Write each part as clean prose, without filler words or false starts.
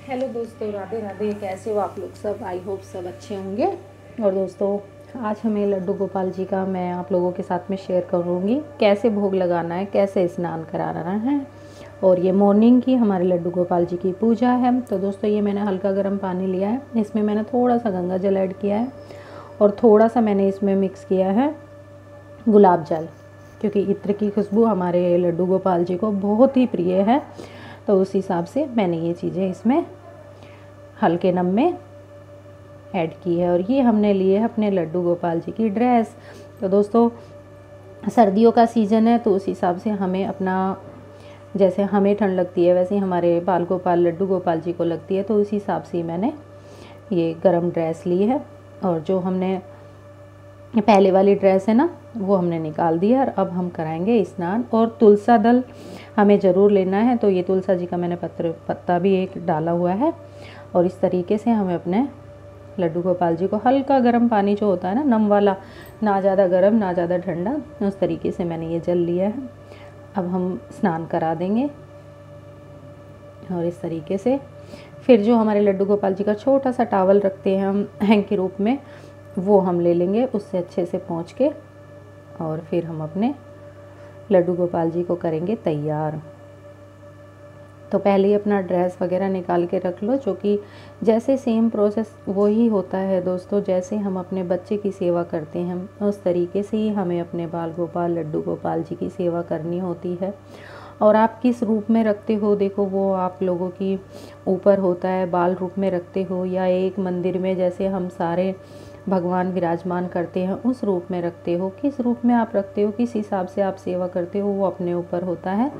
Hello दोस्तों, राधे राधे। कैसे हो आप लोग सब? आई होप सब अच्छे होंगे। और दोस्तों, आज हमें लड्डू गोपाल जी का मैं आप लोगों के साथ में शेयर करूँगी कैसे भोग लगाना है, कैसे स्नान कराना है। और ये मॉर्निंग की हमारे लड्डू गोपाल जी की पूजा है। तो दोस्तों, ये मैंने हल्का गर्म पानी लिया है, इसमें मैंने थोड़ा सा गंगा जल ऐड किया है और थोड़ा सा मैंने इसमें मिक्स किया है गुलाब जल, क्योंकि इत्र की खुशबू हमारे लड्डू गोपाल जी को बहुत ही प्रिय है। तो उस हिसाब से मैंने ये चीज़ें इसमें हल्के नम में ऐड की है। और ये हमने लिए है अपने लड्डू गोपाल जी की ड्रेस। तो दोस्तों, सर्दियों का सीज़न है, तो उस हिसाब से हमें अपना, जैसे हमें ठंड लगती है वैसे ही हमारे बाल गोपाल लड्डू गोपाल जी को लगती है। तो उस हिसाब से मैंने ये गरम ड्रेस ली है। और जो हमने पहले वाली ड्रेस है ना, वो हमने निकाल दी है। और अब हम कराएंगे स्नान। और तुलसा दल हमें ज़रूर लेना है। तो ये तुलसा जी का मैंने पत्ता भी एक डाला हुआ है। और इस तरीके से हमें अपने लड्डू गोपाल जी को हल्का गर्म पानी जो होता है ना, नम वाला, ना ज़्यादा गर्म ना ज़्यादा ठंडा, उस तरीके से मैंने ये जल लिया है। अब हम स्नान करा देंगे। और इस तरीके से फिर जो हमारे लड्डू गोपाल जी का छोटा सा टावल रखते हैं हम हैंग के रूप में, वो हम ले लेंगे, उससे अच्छे से पोंछ के। और फिर हम अपने लड्डू गोपाल जी को करेंगे तैयार। तो पहले ही अपना ड्रेस वगैरह निकाल के रख लो, जो कि जैसे सेम प्रोसेस वही होता है दोस्तों। जैसे हम अपने बच्चे की सेवा करते हैं, उस तरीके से ही हमें अपने बाल गोपाल लड्डू गोपाल जी की सेवा करनी होती है। और आप किस रूप में रखते हो, देखो वो आप लोगों की ऊपर होता है। बाल रूप में रखते हो या एक मंदिर में जैसे हम सारे भगवान विराजमान करते हैं उस रूप में रखते हो, किस रूप में आप रखते हो, किस हिसाब से आप सेवा करते हो, वो अपने ऊपर होता है।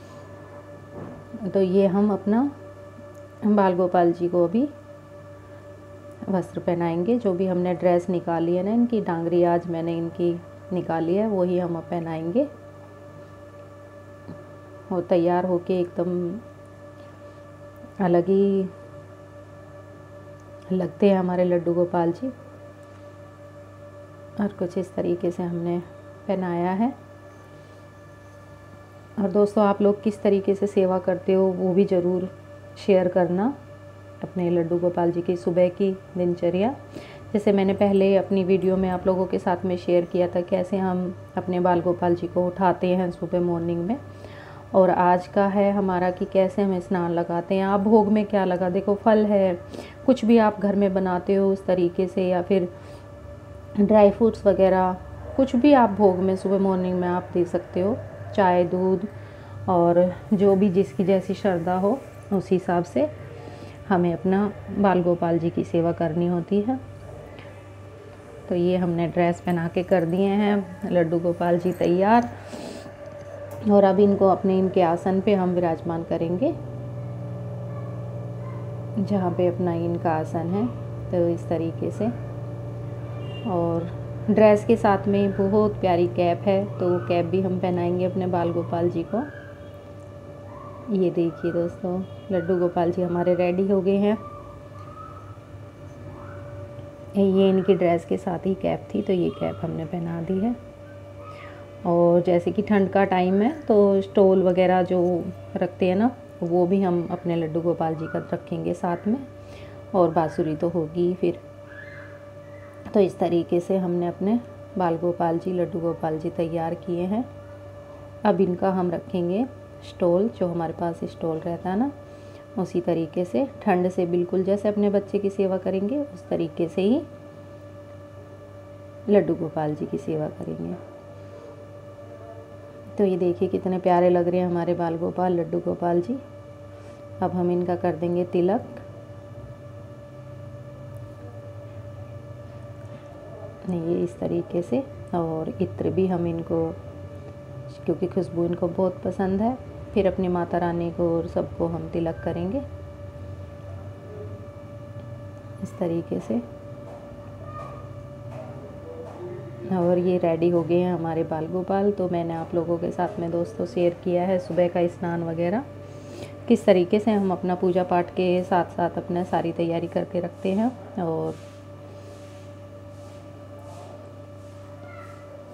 तो ये हम अपना बाल गोपाल जी को अभी वस्त्र पहनाएंगे। जो भी हमने ड्रेस निकाली है ना, इनकी डांगरी आज मैंने इनकी निकाली है, वही हम अब पहनाएंगे। और तैयार होके एकदम अलग ही लगते हैं हमारे लड्डू गोपाल जी। और कुछ इस तरीके से हमने पहनाया है। और दोस्तों, आप लोग किस तरीके से सेवा करते हो वो भी ज़रूर शेयर करना, अपने लड्डू गोपाल जी की सुबह की दिनचर्या। जैसे मैंने पहले अपनी वीडियो में आप लोगों के साथ में शेयर किया था कैसे हम अपने बाल गोपाल जी को उठाते हैं सुबह मॉर्निंग में। और आज का है हमारा कि कैसे हम स्नान लगाते हैं। आप भोग में क्या लगा, देखो फल है, कुछ भी आप घर में बनाते हो उस तरीके से, या फिर ड्राई फ्रूट्स वगैरह, कुछ भी आप भोग में सुबह मॉर्निंग में आप दे सकते हो। चाय, दूध, और जो भी जिसकी जैसी श्रद्धा हो उस हिसाब से हमें अपना बाल गोपाल जी की सेवा करनी होती है। तो ये हमने ड्रेस पहना के कर दिए हैं लड्डू गोपाल जी तैयार। और अब इनको अपने इनके आसन पे हम विराजमान करेंगे, जहाँ पे अपना इनका आसन है। तो इस तरीके से। और ड्रेस के साथ में बहुत प्यारी कैप है, तो वो कैप भी हम पहनाएंगे अपने बाल गोपाल जी को। ये देखिए दोस्तों, लड्डू गोपाल जी हमारे रेडी हो गए हैं। ये इनकी ड्रेस के साथ ही कैप थी, तो ये कैप हमने पहना दी है। और जैसे कि ठंड का टाइम है, तो स्टोल वगैरह जो रखते हैं ना, वो भी हम अपने लड्डू गोपाल जी का रखेंगे साथ में। और बाँसुरी तो होगी फिर। तो इस तरीके से हमने अपने बाल गोपाल जी लड्डू गोपाल जी तैयार किए हैं। अब इनका हम रखेंगे स्टोल, जो हमारे पास स्टोल रहता है ना, उसी तरीके से ठंड से बिल्कुल जैसे अपने बच्चे की सेवा करेंगे उस तरीके से ही लड्डू गोपाल जी की सेवा करेंगे। तो ये देखिए कितने प्यारे लग रहे हैं हमारे बाल गोपाल लड्डू गोपाल जी। अब हम इनका कर देंगे तिलक। ये इस तरीके से। और इत्र भी हम इनको, क्योंकि खुशबू इनको बहुत पसंद है, फिर अपनी माता रानी को और सबको हम तिलक करेंगे इस तरीके से। और ये रेडी हो गए हैं हमारे बाल गोपाल। तो मैंने आप लोगों के साथ में दोस्तों शेयर किया है सुबह का स्नान वगैरह, किस तरीके से हम अपना पूजा पाठ के साथ साथ अपना सारी तैयारी करके रखते हैं और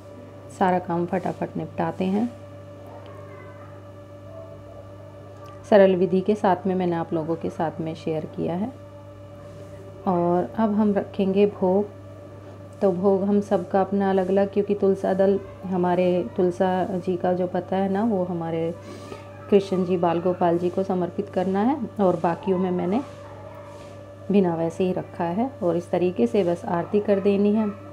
सारा काम फटाफट निपटाते हैं। सरल विधि के साथ में मैंने आप लोगों के साथ में शेयर किया है। और अब हम रखेंगे भोग। तो भोग हम सबका अपना अलग अलग, क्योंकि तुलसा दल हमारे तुलसा जी का जो पता है ना, वो हमारे कृष्ण जी बाल गोपाल जी को समर्पित करना है, और बाकियों में मैंने बिना वैसे ही रखा है। और इस तरीके से बस आरती कर देनी है।